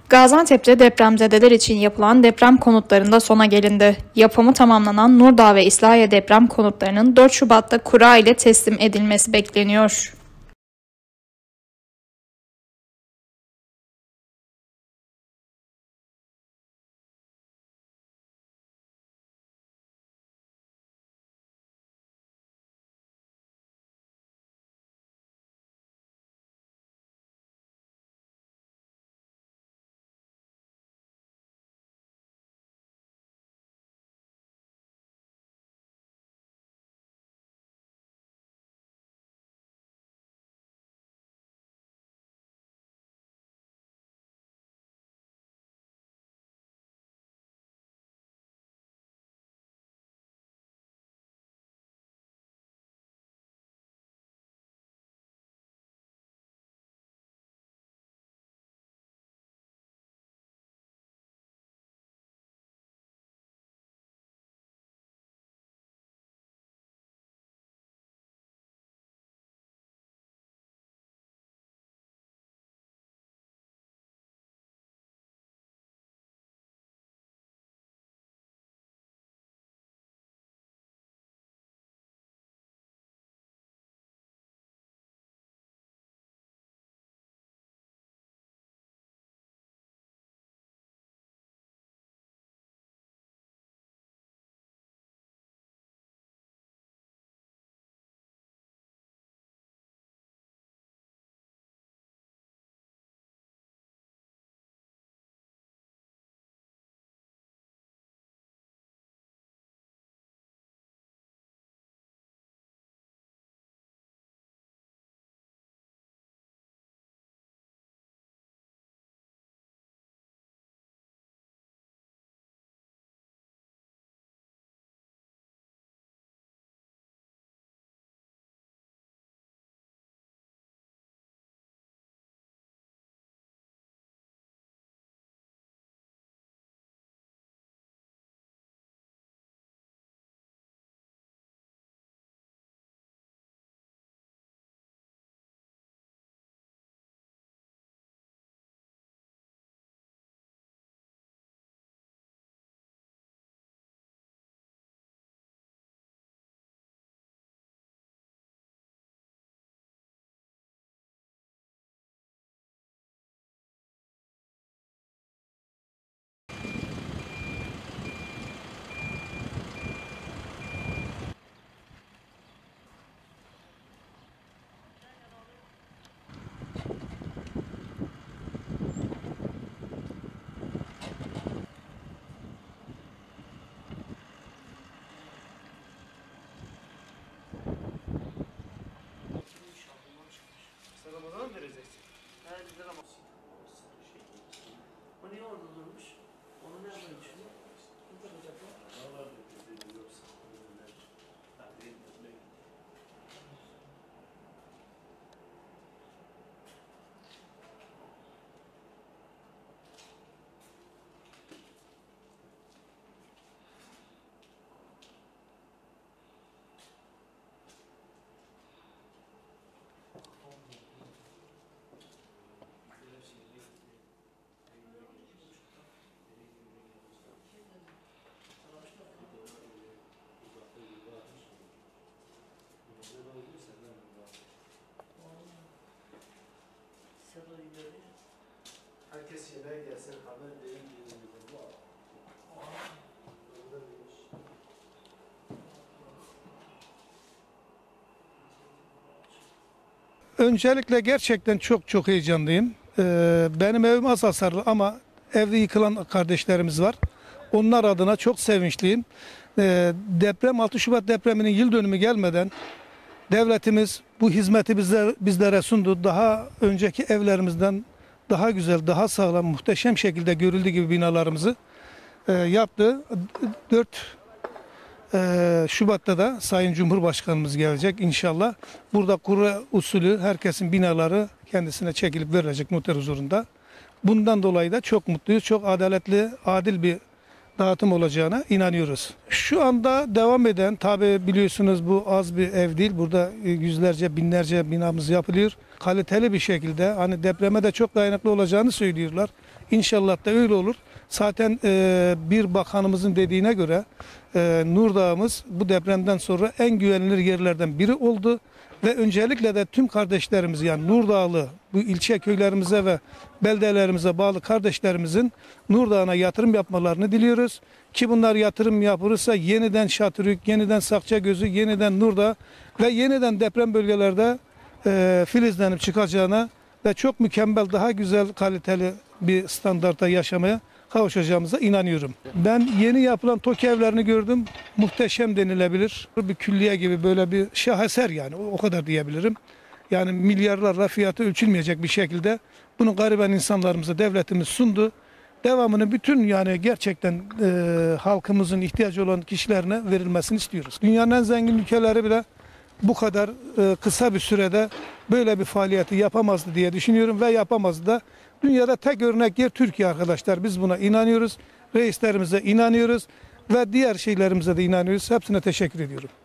Gaziantep'te depremzedeler için yapılan deprem konutlarında sona gelindi. Yapımı tamamlanan Nurdağ ve İslahiye deprem konutlarının 4 Şubat'ta kura ile teslim edilmesi bekleniyor. O niye orada durmuş? Onu nereden düşünüyor? Herkes yemeğe gelsin, haber verin diye. Öncelikle gerçekten çok heyecanlıyım. Benim evim az hasarlı ama evde yıkılan kardeşlerimiz var. Onlar adına çok sevinçliyim. 6 Şubat depreminin yıl dönümü gelmeden devletimiz bu hizmeti bizlere sundu. Daha önceki evlerimizden daha güzel, daha sağlam, muhteşem şekilde görüldüğü gibi binalarımızı yaptı. 4 Şubat'ta da Sayın Cumhurbaşkanımız gelecek inşallah. Burada kura usulü herkesin binaları kendisine çekilip verilecek noter huzurunda. Bundan dolayı da çok mutluyuz. Çok adaletli, adil bir dağıtım olacağına inanıyoruz. Şu anda devam eden, tabi biliyorsunuz bu az bir ev değil. Burada yüzlerce, binlerce binamız yapılıyor. Kaliteli bir şekilde, hani depreme de çok dayanıklı olacağını söylüyorlar. İnşallah da öyle olur. Zaten bir bakanımızın dediğine göre Nurdağ'ımız bu depremden sonra en güvenilir yerlerden biri oldu. Ve öncelikle de tüm kardeşlerimiz, yani Nurdağlı bu ilçe köylerimize ve beldelerimize bağlı kardeşlerimizin Nurdağ'ına yatırım yapmalarını diliyoruz. Ki bunlar yatırım yapılırsa yeniden Şatürk, yeniden Sakçagözü, yeniden Nurdağ ve yeniden deprem bölgelerde filizlenip çıkacağına ve çok mükemmel, daha güzel, kaliteli bir standarta yaşamaya kavuşacağımıza inanıyorum. Ben yeni yapılan TOKİ evlerini gördüm. Muhteşem denilebilir. Bir külliye gibi, böyle bir şaheser, yani o kadar diyebilirim. Yani milyarlarla fiyatı ölçülmeyecek bir şekilde bunu gariban insanlarımıza devletimiz sundu. Devamını bütün, yani gerçekten halkımızın ihtiyacı olan kişilerine verilmesini istiyoruz. Dünyanın en zengin ülkeleri bile bu kadar kısa bir sürede böyle bir faaliyeti yapamazdı diye düşünüyorum ve yapamazdı da. Dünyada tek örnek yer Türkiye arkadaşlar. Biz buna inanıyoruz. Reislerimize inanıyoruz ve diğer şeylerimize de inanıyoruz. Hepsine teşekkür ediyorum.